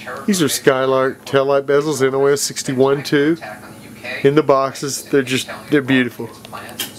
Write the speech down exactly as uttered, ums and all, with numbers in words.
These are Skylark taillight bezels, N O S sixty-one two. In the boxes, they're just, they're beautiful.